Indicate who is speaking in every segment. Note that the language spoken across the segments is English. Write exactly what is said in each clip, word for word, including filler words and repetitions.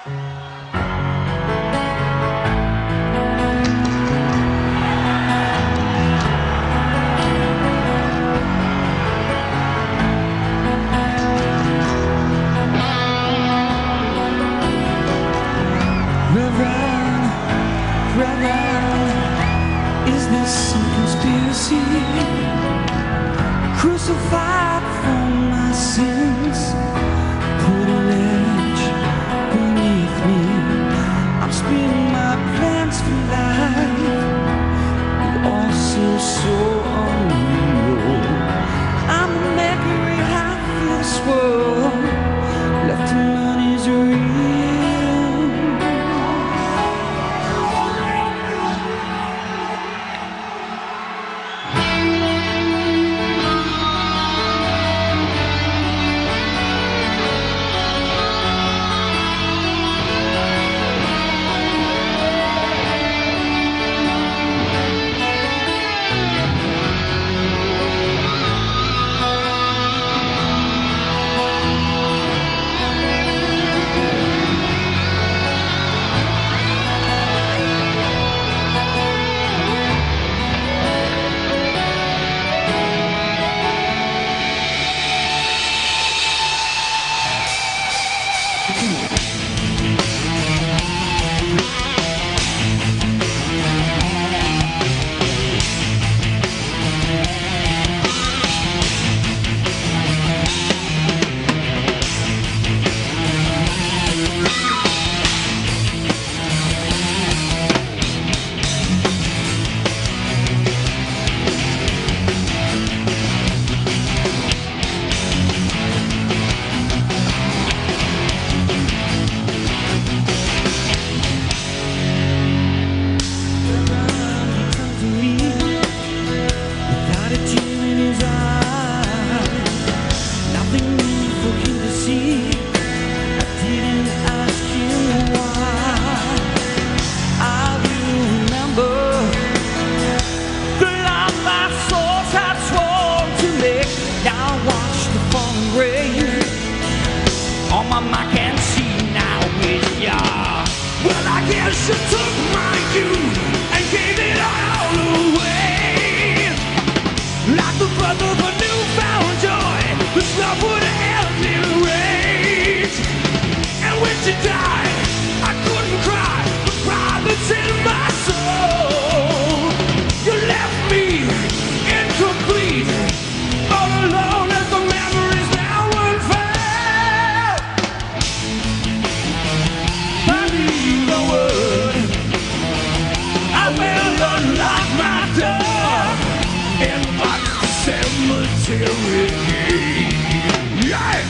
Speaker 1: Is this some conspiracy? Crucified for my sins, put a ledge beneath me. I'm spinning my plans for life, it all seems so unreal. I'm the mercury half of this world, left to none is real. My mind can see now with ya. Well, I guess you took my youth and gave it all away. Like the birth of a newfound joy, this love would end in rage. And when she died, I couldn't cry the pride that's in my soul. You left me incomplete, all alone as the memories now unfold. Cemetery, yeah.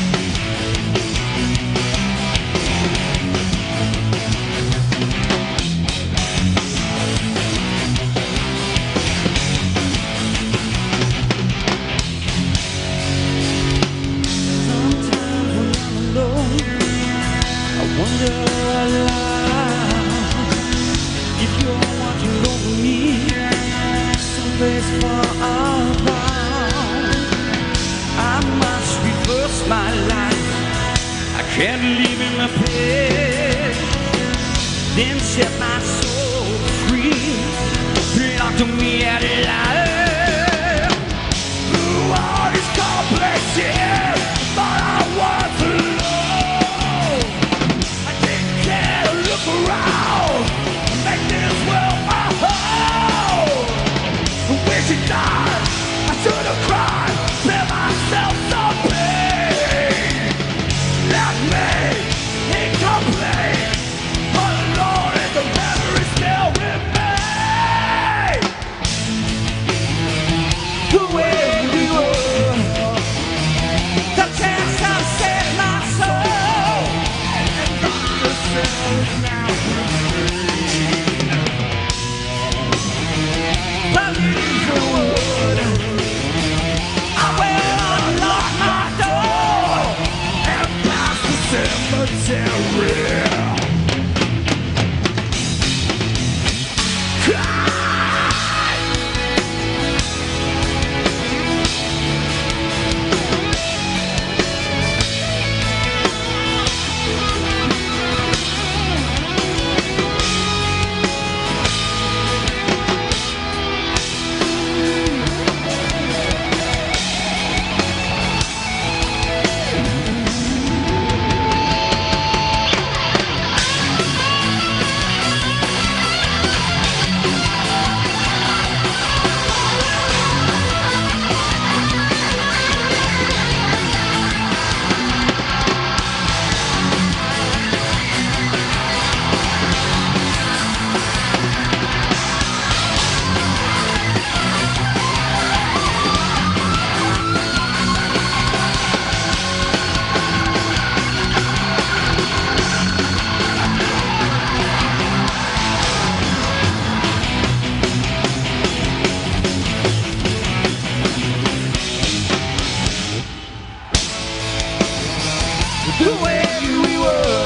Speaker 1: Sometimes when I'm alone, I wonder aloud if you're watching over me, someplace far above. I must reverse my life, I can't leave in the past, then set my soul free, belong to me at life. Through all these complexes, thought I was alone. I didn't care to look around, make this world my home. When she died, I should have cried, spare myself some pain. Left me incomplete, all alone and the memory still remain. The way we were, the chance I set my soul, and got yourself now free. Believe the word, I will unlock my door and pass the cemetery. way we were.